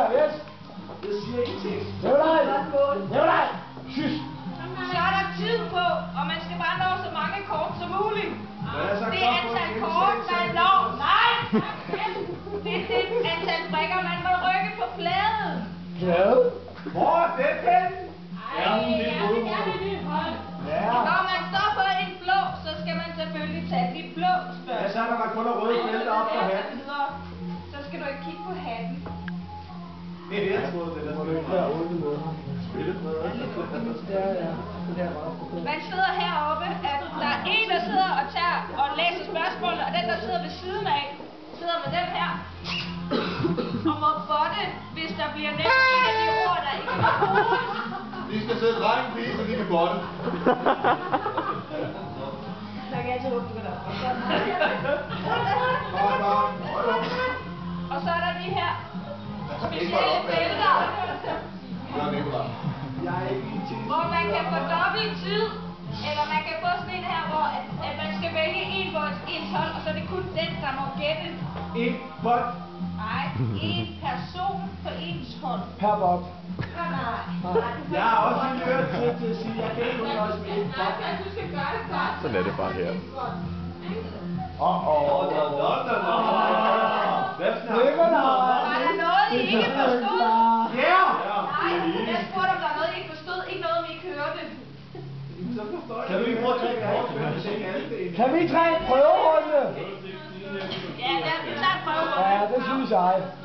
her, yes. Jeg siger ingenting. Nikolaj! Sys! Så er der tid på, og man skal bare nå så mange kort som muligt. Det er antal kort, man når. Nej! Det er det antal brikker, man må rykke på pladen. Plade? Hvor er den henne? Når man står på en blå, så skal man selvfølgelig tage de blå spørgsmål. Ja, så er der kun er røde felter op på hatten. Så skal du ikke kigge på hatten. Det er det, jeg troede, det der. Må du ikke være ude med ham? Spillet med. Man sidder heroppe, at der er en, der sidder og tager og læser spørgsmålet, og den, der sidder ved siden af, sidder med den her. Og må botte, hvis der bliver nævnt en af de ord, der ikke er brugt. Vi skal sidde drengen, please, så vi kan botte. Der kan altid åbne det der. Og så er der de her specielle felter, hvor man kan få dobbelt tid, eller man kan få sådan en her, hvor at man skal vælge en bold, en hold, og så er det kun den, der må gætte. En bold. Nej, en person på ens hold. Per bold. Nej. Jeg har også en hørt til at sige, at jeg kan ikke nøjes med en bold. Sådan er det bare her. Var der noget, I ikke forstod? Ja! Nej, jeg spurgte, om der er noget, I ikke forstod. Ikke noget, om I ikke hørte. Kan du ikke prøve at trække kort, så vi kan se alle det? Kan vi tage en prøverunde? Ja, vi tager en prøve. Ja, det synes jeg.